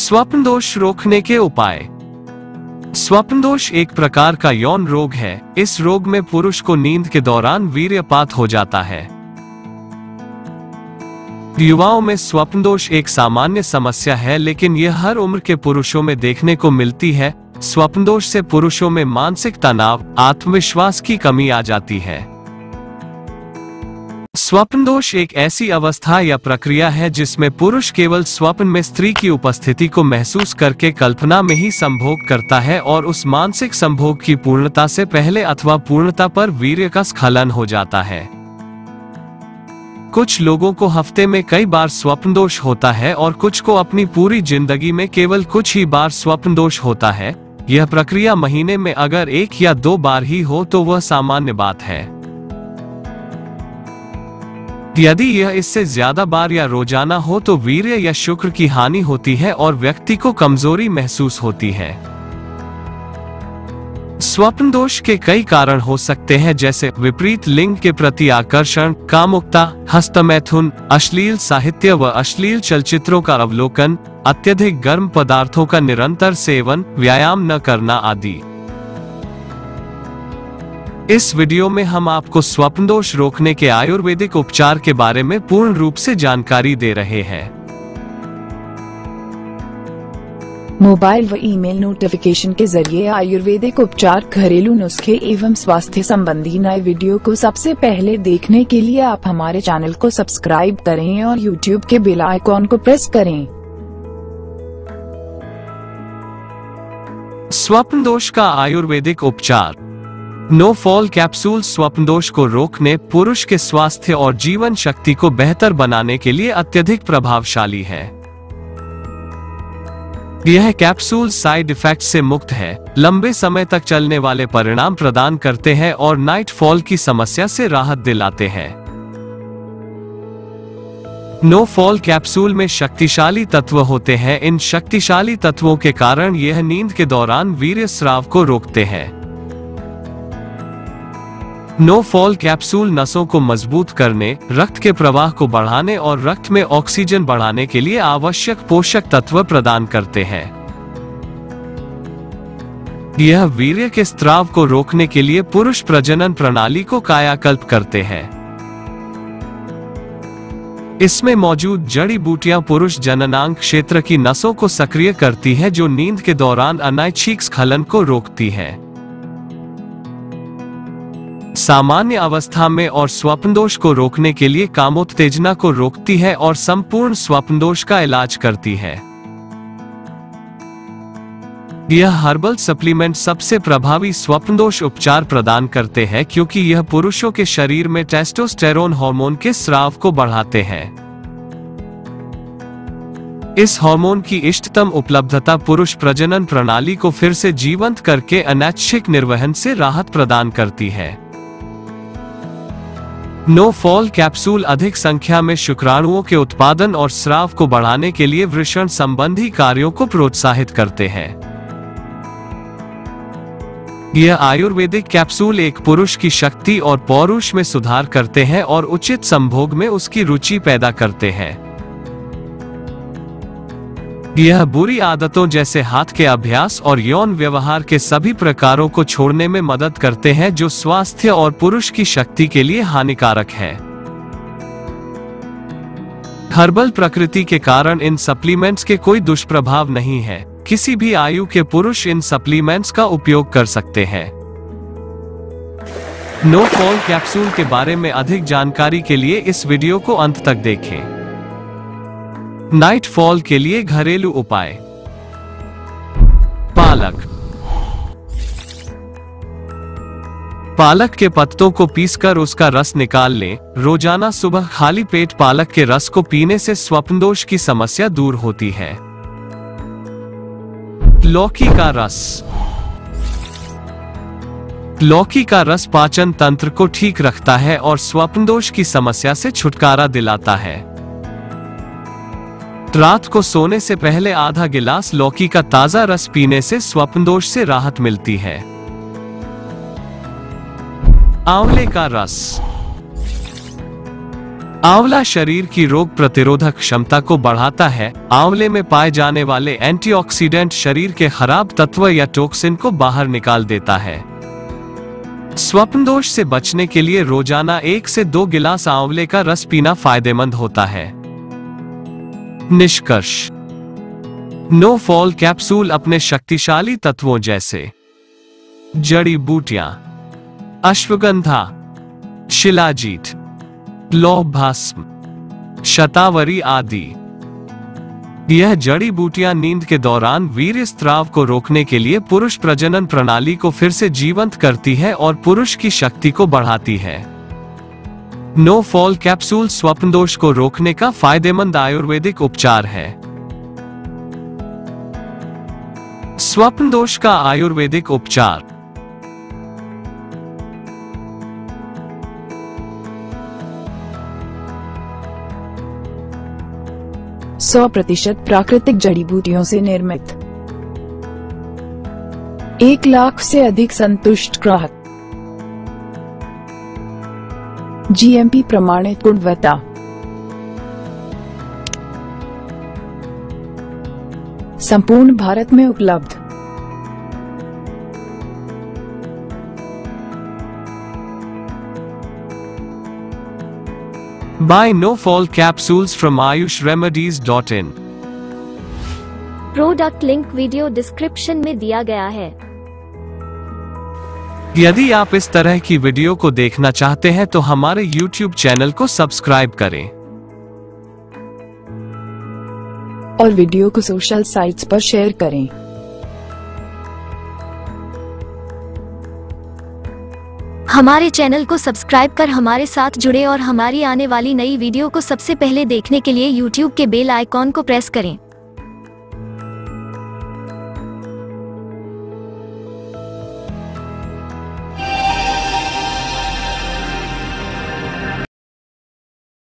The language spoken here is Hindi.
स्वप्न दोष रोकने के उपाय। स्वप्न दोष एक प्रकार का यौन रोग है। इस रोग में पुरुष को नींद के दौरान वीर्यपात हो जाता है। युवाओं में स्वप्न दोष एक सामान्य समस्या है, लेकिन यह हर उम्र के पुरुषों में देखने को मिलती है। स्वप्न दोष से पुरुषों में मानसिक तनाव, आत्मविश्वास की कमी आ जाती है। स्वप्न दोष एक ऐसी अवस्था या प्रक्रिया है जिसमें पुरुष केवल स्वप्न में स्त्री की उपस्थिति को महसूस करके कल्पना में ही संभोग करता है और उस मानसिक संभोग की पूर्णता से पहले अथवा पूर्णता पर वीर्य का स्खलन हो जाता है। कुछ लोगों को हफ्ते में कई बार स्वप्न दोष होता है और कुछ को अपनी पूरी जिंदगी में केवल कुछ ही बार स्वप्न दोष होता है। यह प्रक्रिया महीने में अगर 1 या 2 बार ही हो तो वह सामान्य बात है। यदि यह इससे ज्यादा बार या रोजाना हो तो वीर्य या शुक्र की हानि होती है और व्यक्ति को कमजोरी महसूस होती है। स्वप्न दोष के कई कारण हो सकते हैं, जैसे विपरीत लिंग के प्रति आकर्षण, कामुकता, हस्तमैथुन, अश्लील साहित्य व अश्लील चलचित्रों का अवलोकन, अत्यधिक गर्म पदार्थों का निरंतर सेवन, व्यायाम न करना आदि। इस वीडियो में हम आपको स्वप्न दोष रोकने के आयुर्वेदिक उपचार के बारे में पूर्ण रूप से जानकारी दे रहे हैं। मोबाइल व ईमेल नोटिफिकेशन के जरिए आयुर्वेदिक उपचार, घरेलू नुस्खे एवं स्वास्थ्य संबंधी नए वीडियो को सबसे पहले देखने के लिए आप हमारे चैनल को सब्सक्राइब करें और यूट्यूब के बेल आइकॉन को प्रेस करें। स्वप्न दोष का आयुर्वेदिक उपचार। नो फॉल कैप्सूल स्वप्न दोष को रोकने, पुरुष के स्वास्थ्य और जीवन शक्ति को बेहतर बनाने के लिए अत्यधिक प्रभावशाली है। यह कैप्सूल साइड इफेक्ट से मुक्त है, लंबे समय तक चलने वाले परिणाम प्रदान करते हैं और नाइट फॉल की समस्या से राहत दिलाते हैं। नो फॉल कैप्सूल में शक्तिशाली तत्व होते हैं। इन शक्तिशाली तत्वों के कारण यह नींद के दौरान वीर्य स्राव को रोकते हैं। नो फॉल कैप्सूल नसों को मजबूत करने, रक्त के प्रवाह को बढ़ाने और रक्त में ऑक्सीजन बढ़ाने के लिए आवश्यक पोषक तत्व प्रदान करते हैं। यह वीर्य के स्राव को रोकने के लिए पुरुष प्रजनन प्रणाली को कायाकल्प करते हैं। इसमें मौजूद जड़ी बूटियां पुरुष जननांग क्षेत्र की नसों को सक्रिय करती है, जो नींद के दौरान अनैच्छिक स्खलन को रोकती है। सामान्य अवस्था में और स्वप्न दोष को रोकने के लिए कामोत्तेजना को रोकती है और संपूर्ण स्वप्न दोष का इलाज करती है। यह हर्बल सप्लीमेंट सबसे प्रभावी स्वप्न दोष उपचार प्रदान करते हैं, क्योंकि यह पुरुषों के शरीर में टेस्टोस्टेरोन हार्मोन के स्राव को बढ़ाते हैं। इस हार्मोन की इष्टतम उपलब्धता पुरुष प्रजनन प्रणाली को फिर से जीवंत करके अनैच्छिक निर्वहन से राहत प्रदान करती है। नो फॉल कैप्सूल अधिक संख्या में शुक्राणुओं के उत्पादन और स्राव को बढ़ाने के लिए वृषण संबंधी कार्यों को प्रोत्साहित करते हैं। यह आयुर्वेदिक कैप्सूल एक पुरुष की शक्ति और पौरुष में सुधार करते हैं और उचित संभोग में उसकी रुचि पैदा करते हैं। यह बुरी आदतों जैसे हाथ के अभ्यास और यौन व्यवहार के सभी प्रकारों को छोड़ने में मदद करते हैं, जो स्वास्थ्य और पुरुष की शक्ति के लिए हानिकारक है। हर्बल प्रकृति के कारण इन सप्लीमेंट्स के कोई दुष्प्रभाव नहीं है। किसी भी आयु के पुरुष इन सप्लीमेंट्स का उपयोग कर सकते हैं। नो फॉल कैप्सूल के बारे में अधिक जानकारी के लिए इस वीडियो को अंत तक देखें। नाइट फॉल के लिए घरेलू उपाय। पालक। पालक के पत्तों को पीसकर उसका रस निकाल लें। रोजाना सुबह खाली पेट पालक के रस को पीने से स्वप्न दोष की समस्या दूर होती है। लौकी का रस। लौकी का रस पाचन तंत्र को ठीक रखता है और स्वप्न दोष की समस्या से छुटकारा दिलाता है। रात को सोने से पहले आधा गिलास लौकी का ताजा रस पीने से स्वप्न दोष से राहत मिलती है। आंवले का रस। आंवला शरीर की रोग प्रतिरोधक क्षमता को बढ़ाता है। आंवले में पाए जाने वाले एंटीऑक्सीडेंट शरीर के खराब तत्व या टॉक्सिन को बाहर निकाल देता है। स्वप्न दोष से बचने के लिए रोजाना 1 से 2 गिलास आंवले का रस पीना फायदेमंद होता है। निष्कर्ष, नो फॉल कैप्सूल अपने शक्तिशाली तत्वों जैसे जड़ी बूटियां, अश्वगंधा, शिलाजीत, लौह भस्म, शतावरी आदि। यह जड़ी बूटियां नींद के दौरान वीर्य स्राव को रोकने के लिए पुरुष प्रजनन प्रणाली को फिर से जीवंत करती है और पुरुष की शक्ति को बढ़ाती है। नो फॉल कैप्सूल स्वप्न दोष को रोकने का फायदेमंद आयुर्वेदिक उपचार है। स्वप्न दोष का आयुर्वेदिक उपचार। 100% प्राकृतिक जड़ी बूटियों से निर्मित, 1 लाख से अधिक संतुष्ट ग्राहक, जीएमपी प्रमाणित गुणवत्ता, संपूर्ण भारत में उपलब्ध। Buy No Fall capsules from ayushremedies.in। Product link video description में दिया गया है। यदि आप इस तरह की वीडियो को देखना चाहते हैं तो हमारे YouTube चैनल को सब्सक्राइब करें और वीडियो को सोशल साइट्स पर शेयर करें। हमारे चैनल को सब्सक्राइब कर हमारे साथ जुड़े और हमारी आने वाली नई वीडियो को सबसे पहले देखने के लिए YouTube के बेल आइकॉन को प्रेस करें।